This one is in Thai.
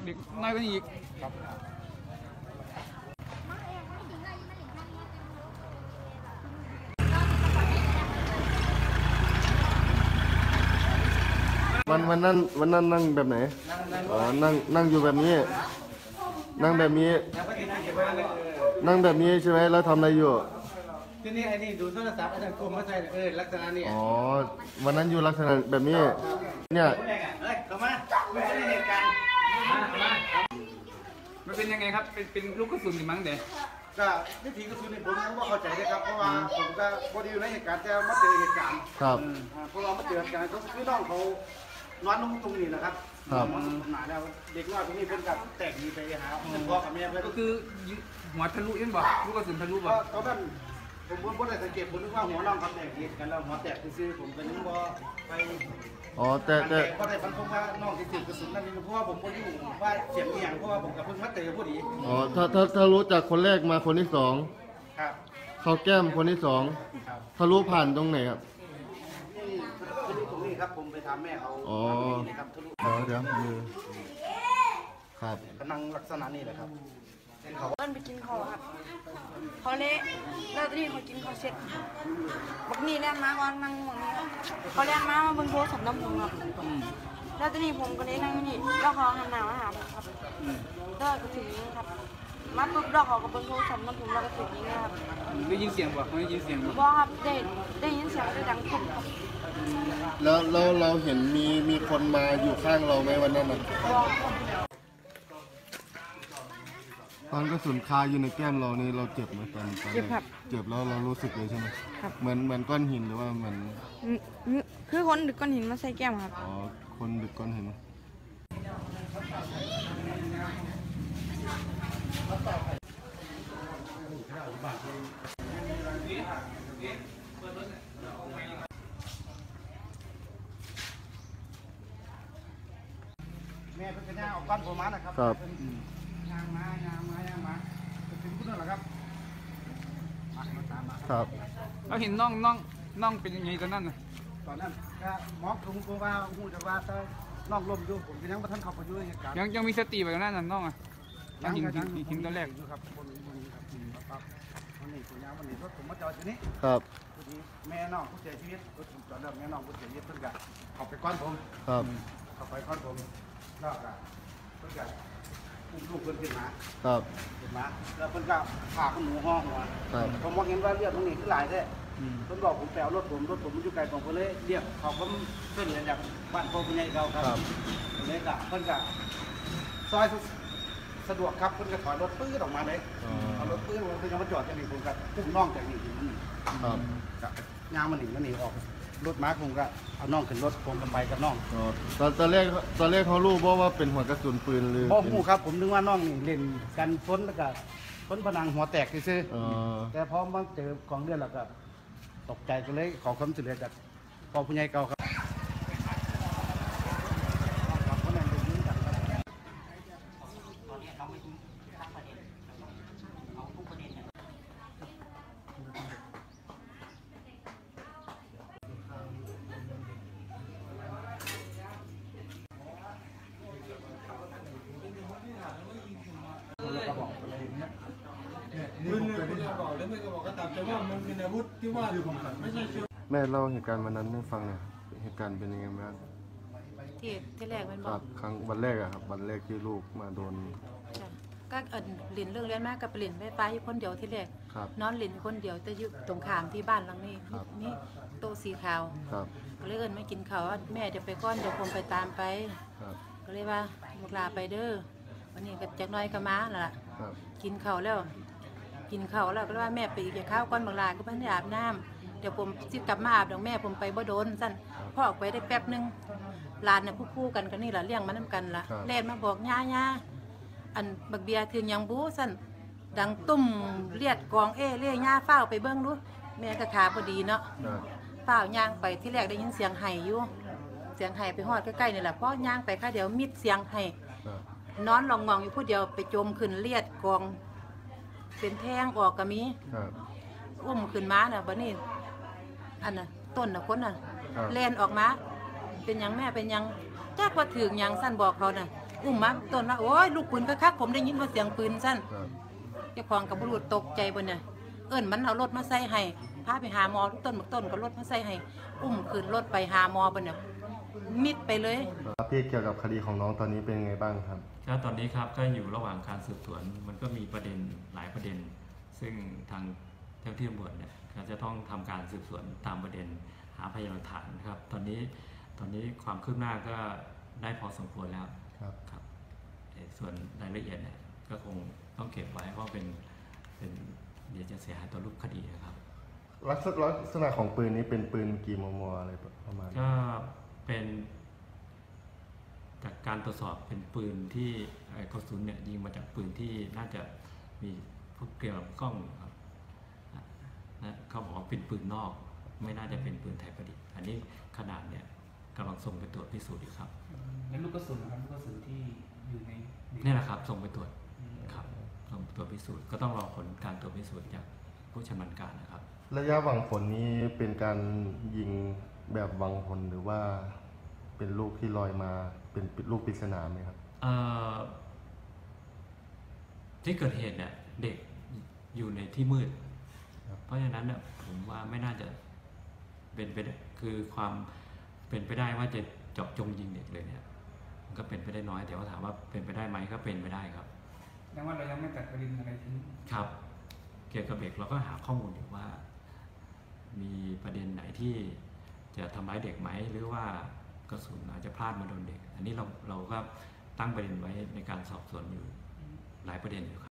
เด็กน้อยกว่านี้อีกครับวันนั้นนั่งแบบไหนอ๋อนั่งอยู่แบบนี้นั่งแบบนี้นั่งแบบนี้ใช่ไหมแล้วทำอะไรอยู่ที่นี่ไอ้นี่ดูโทรศัพท์ไอ้นั่นกลมมาใส่ลักษณะนี้อ๋อวันนั้นอยู่ลักษณะแบบนี้เนี่ยเข้ามาไม่ใช่เหตุการณ์มันเป็นยังไงครับเป็นลูกกระสุนหรือมั้งเด็กก็วิธีกระสุนนี่ผมก็เข้าใจนะครับเพราะว่าผมก็พอดีอยู่ในเหตุการณ์แต่มาเจอเหตุการณ์ครับพอเรามาเจอเหตุการณ์ก็คือน้องเขานอนลงตรงนี้นะครับครับหนาแล้วเด็กน้อยตรงนี้เพิ่นกับแตกดีไปหาพ่อกับแม่เพิ่นก็คือหัวทะลุยังบ่ลูกกระสุนทะลุบ่ตอนนั้นผมได้สังเกตผมนึกว่าหัวน้องเขาแตกดีกันแล้วหัวแตกซื่อผมก็นึกว่าไปอ๋อแต่พอได้ฟันผมว่าน้องที่ติดกระสุนนั่นเพราะว่าผมก็อยู่ว่าเสียงเอียงเพราะว่าผมกับเพิ่งมาเตะพอดีอ๋อถ้ารู้จากคนแรกมาคนที่สองครับเขาแก้มคนที่สองทะลุผ่านตรงไหนครับนี่ตรงนี้ครับผมไปถามแม่เขาอ๋อเดี๋ยวมือครับนั่งลักษณะนี้แหละครับเขาเอิ้นไปกินข้าวครับเขาเละแล้วตอนนี้เขากินข้าวเสร็จบักนี่แล่นมาก่อนนั่งหมองนี้เขาแล่นมาบนโทรศัพท์น้ำผมครับแล้วตอนนี้ผมก็เลยนั่งนี่แล้วเขาหันหน้ามาหาผมครับแล้วก็ถึงครับมาปุ๊บแล้วเขาก็บนโทรศัพท์น้ำผมแล้วก็ถึงนี้ครับได้ยินเสียงบ่ไม่ได้ยินเสียงบ่ครับได้ยินเสียงได้ดังปุ๊บครับแล้วเราเห็นมีคนมาอยู่ข้างเราไหมวันนั้นน่ะตอนกระสุนคาอยู่ในแก้มเรานี่เราเจ็บไหมตอนเจ็บครับเจ็บแล้วเรารู้สึกเลยใช่ไหมครับเหมือนก้อนหินหรือว่าเหมือนคือคนดึกก้อนหินมาใส่แก้มครับอ๋อคนดึกก้อนหินแม่เป็นย่าออกก้อนผมมานะครับยางมาถึงคุณนั่นแหละครับมาตามมาครับเราเห็นน้องเป็นยังไงตอนนั้นตอนนั้นก็หมอคุมกูว่าหูจะว่าถ้าน้องลมอยู่ผมเป็นยังประทันขับไปอยู่เหตุการณ์ยังมีสติแบบนั้นน้องอ่ะยังหินตัวแรกอยู่ครับบนครับวันนี้คุณยาวันนี้รถผมมาจอดที่นี้ครับแม่น้องผู้เสียชีวิตรถผมจอดแล้วแม่น้องผู้เสียชีวิตเพิ่งกะเข้าไปก้อนผมครับเข้าไปก้อนผมแล้วก็เพิ่งกะอุ้มลูกเพิ่นขึ้นมาครับขึ้นมาแล้วเพิ่นก็ผ่าขนหนูห้องหัวผมมองเห็นว่าเลือดตรงนี้ขึ้นหลายแท้เพิ่นบอกผมแปลรถผมอยู่ไกลของเพิ่นเลยเรียกเขาผมช่วยเหลือจากบ้านพ่อผู้ใหญ่เราครับเลยกะเพิ่นกะซอยสะดวกครับเพิ่นก็ถอยรถปื้ดออกมาเลยเอารถปื้ดเพิ่นก็มาจอดจากนี่ผมก็พุ่งน้องจากนี่ครับกับยางมันหนีออกรถม้าผมก็เอาน้องขึ้นรถผมกันไปกับน้องตอนแรกเขารู้ว่าเป็นหัวกระสุนปืนหรือพ่อหูครับผมนึกว่าน้องนี่เล่นกันพ้นแล้วก็พ้นผนังหัวแตกซื่อแต่พอมาเจอกองเลือดแล้วก็ตกใจก็เลยขอความช่วยเหลือจากพ่อผู้ใหญ่เก่าครับแม่เล่าเหตุการณ์วันนั้นให้ฟังหน่อยเหตุการณ์เป็นยังไงบ้างที่แรกมันบอกครั้งวันแรกอะครับวันแรกที่ลูกมาโดนก็หลินเรื่องเลี้ยนมากกับหลินไปอยู่คนเดียวที่แรกนอนหลินคนเดียวแต่อยู่ตรงข้ามที่บ้านหลังนี้นี่โต๊ะสีขาวก็เลยไม่กินข้าวแม่เดี๋ยวไปก้อนเดี๋ยวผมไปตามไปก็เลยว่าลูกลาไปเด้อวันนี้กับจักน้อยก็มาล่ะกินข้าวแล้วก็เลยว่าแม่ไปอีกอย่าข้าวก้อนบางลาก็เพิ่งได้อาบน้ำเดี๋ยวผมจิกลับมาอาบดอกแม่ผมไปบ่โดนสั้นพ่อออกไปได้แป๊บนึงหลานเนี่ยคู่กันกันนี่แหละเลี้ยงมันน้ำกันละเล่นมาบอกย่าอันบักเบียถึงยังบู๊สั้นดังตุ่มเลียดกองเล่ย่าเฝ้าไปเบิ้งดูแม่ก็ขาพอดีเนาะเฝ้าย่างไปที่แรกได้ยินเสียงไห่อยู่เสียงไห่ไปฮอดใกล้ๆนี่แหละเพราะย่างไปค่าเดี๋ยวมิดเสียงไห่นอนลองมองอยู่ผู้เดียวไปจมขึ้นเลียดกองเป็นแท่งออกกะมีอุ้มขึ้นมาน่ะบัดนี้อันน่ะต้นน่ะคนน่ะแล่นออกมาเป็นยังแม่เป็นยังแจ๊กว่าถึงยังสั้นบอกเขาน่ะอุ้มมาต้นว่าโอ้ยลูกปืนก็คักผมได้ยินว่าเสียงปืนสั้นครับเจ้าของกับบุรุษตกใจบนเนี่ยเอิ้นมันเอารถมาใส่ให้พาไปหาหมอทุกต้นบักต้นก็รถมาใส่ให้อุ้มขึ้นรถไปหาหมอบนเนี่ยมิดไปเลยพี่เกี่ยวกับคดีของน้องตอนนี้เป็นไงบ้างครับก็ตอนนี้ครับก็อยู่ระหว่างการสืบสวนมันก็มีประเด็นหลายประเด็น ซึ่งทางเจ้าที่ตำรวจเนี่ยก็จะต้องทำการสืบสวนตามประเด็นหาพยานหลักฐานครับตอนนี้ความคืบหน้าก็ได้พอสมควรแล้วครับครับส่วนรายละเอียดเนี่ยก็คงต้องเก็บไว้เพราะเป็นเดี๋ยวจะเสียหายต่อรูปคดีนะครับลักษณะของปืนนี้เป็นปืนกี่มมอะไรประมาณก็เป็นจากการตรวจสอบเป็นปืนที่กระสุนเนี่ยยิงมาจากปืนที่น่าจะมีพวกเกี่ยวกับกล้องครับนะเขาบอกว่าเป็นปืนนอกไม่น่าจะเป็นปืนไทยประดิษฐ์อันนี้ขนาดเนี่ยกำลังส่งไปตรวจพิสูจน์อยู่ครับแล้วลูกกระสุนนะครับลูกกระสุนที่อยู่ในนี่แหละครับส่งไปตรวจครับส่งไปตรวจพิสูจน์ก็ต้องรอผลการตรวจพิสูจน์จากผู้ชำนาญการนะครับระยะหวังผลนี้เป็นการยิงแบบหวังผลหรือว่าเป็นลูกที่ลอยมาเป็นลูกปริศนาไหมครับที่เกิดเหตุเนี่ยเด็กอยู่ในที่มืดครับเพราะฉะนั้นเนี่ยผมว่าไม่น่าจะเป็นไปได้คือความเป็นไปได้ว่าจะเจาะจงยิงเด็กเลยเนี่ยมันก็เป็นไปได้น้อยแต่ว่าถามว่าเป็นไปได้ไหมก็เป็นไปได้ครับยังว่าเรายังไม่ตัดประเด็นอะไรทิ้งครับ เกี่ยวกับเด็กเราก็หาข้อมูลอยู่ว่า มีประเด็นไหนที่จะทำร้ายเด็กไหมหรือว่ากระสุนอาจจะพลาดมาโดนเด็ก อันนี้เราก็ตั้งประเด็นไว้ในการสอบสวนอยู่หลายประเด็นอยู่ครับ